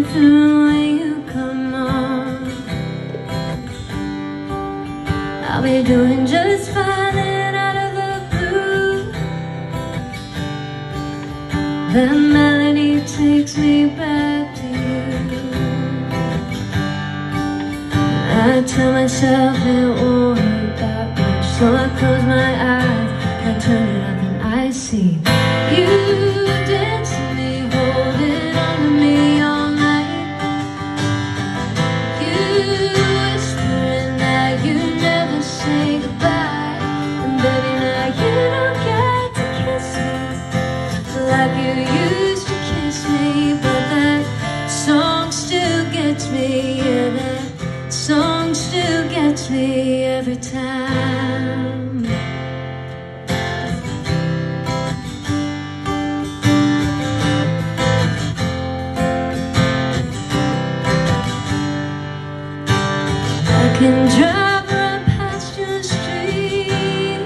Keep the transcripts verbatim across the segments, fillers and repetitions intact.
through when you come on. I'll be doing just fine and out of the blue. The melody takes me back to you. I tell myself it won't hurt that much, so I close my eyes and turn it up and I see you dancing me, holding on to me all night. You whispering that you never say goodbye, and baby now you don't get to kiss me like you used to kiss me. But that song still gets me, yeah, that song still gets me every time. I can drive right past your street,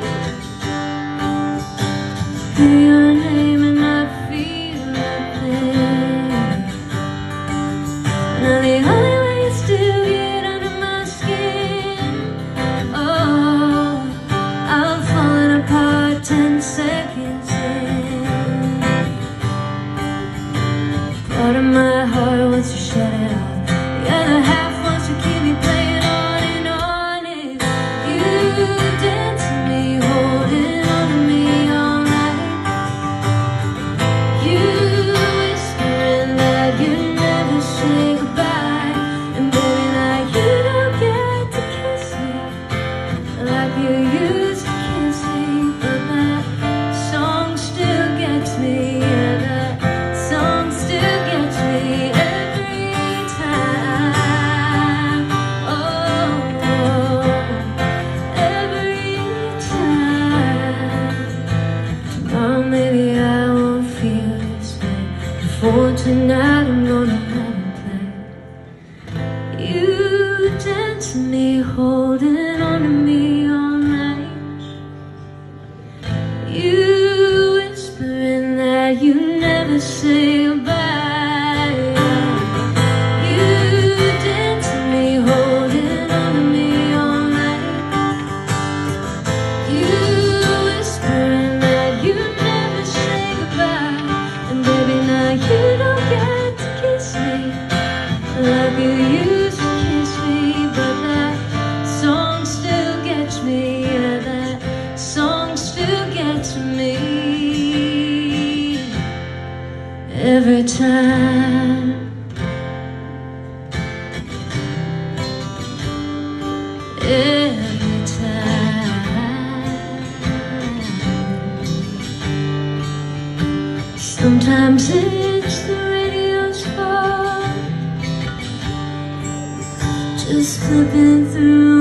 hear your name and not feel nothing. Now the only way you still get under my skin, oh, I'm falling apart ten seconds in. Part of my heart wants to shut it off, the other half wants to keep me playing on and on. It's you dancing me, holding on to me all night. You whispering that you never say goodbye, and baby now you don't get to kiss me like you used to kiss me. But that song still gets me, yeah, that song still gets me every time. Oh, every time. Tomorrow maybe I won't feel this way, before tonight I'm gonna let it play. You dancing me, holding on to me all night. You whispering that you never say goodbye. You dancing me, holding on to me all night. You whispering that you never say goodbye, and baby now you don't get to kiss me like you used to kiss me. But that song still gets me, yeah, that song still gets me every time. Every time. Sometimes it's the radio's fault, just flipping through